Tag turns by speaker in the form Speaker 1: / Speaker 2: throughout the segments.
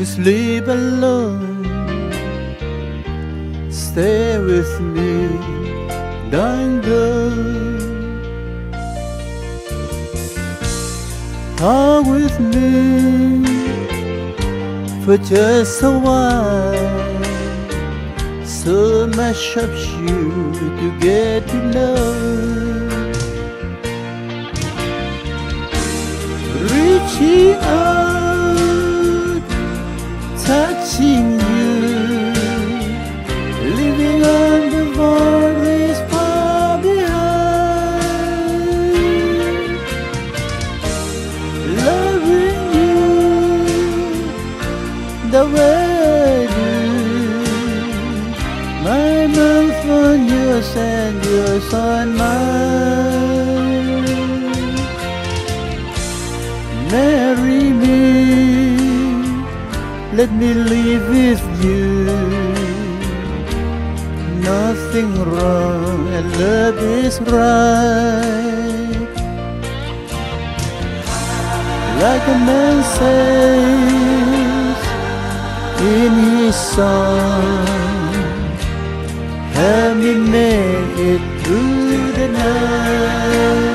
Speaker 1: sleep alone. Stay with me, don't go. Talk with me for just a while. So much of you to get to know. Reaching out, touching you, living on the boundaries far behind. Loving you the way I do. My mouth on yours and yours on mine. Marry me, let me live with you. Nothing wrong and love is right. Like a man says in his song, help me make it through the night.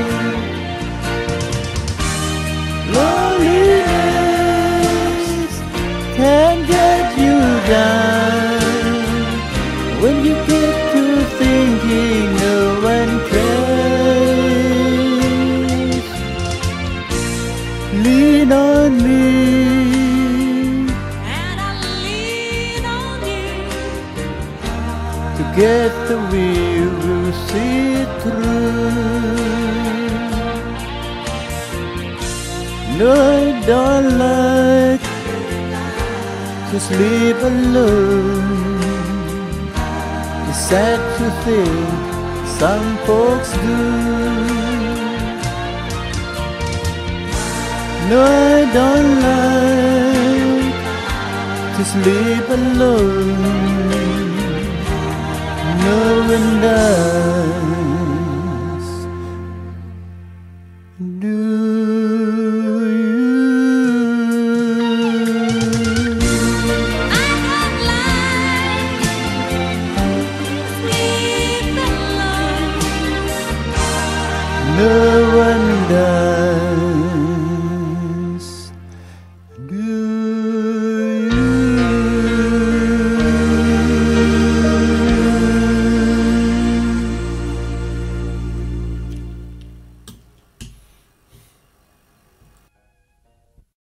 Speaker 1: Loneliness can get you down when you get to thinking no one cares. Lean on me,
Speaker 2: and I lean on you
Speaker 1: to get the way we'll see it through. No, I don't like to sleep alone. It's sad to think some folks do. No, I don't like to sleep alone. No one does. Do
Speaker 2: I don't like sleep alone.
Speaker 1: no one does.